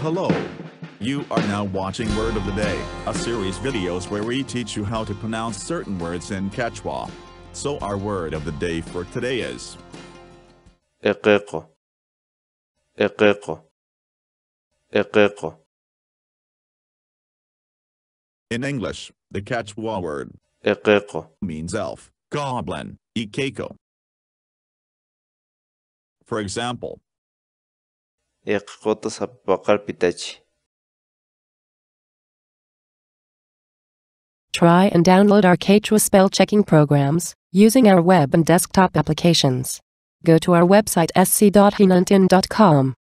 Hello. You are now watching Word of the Day, a series videos where we teach you how to pronounce certain words in Quechua. So our word of the day for today is ekeko, ekeko, ekeko. In English, the Quechua word Ekeko, means elf, goblin, ekeko. For example, ekeko sa pitachi. Try and download our Quechua spell checking programs using our web and desktop applications. Go to our website sc.hinantin.com.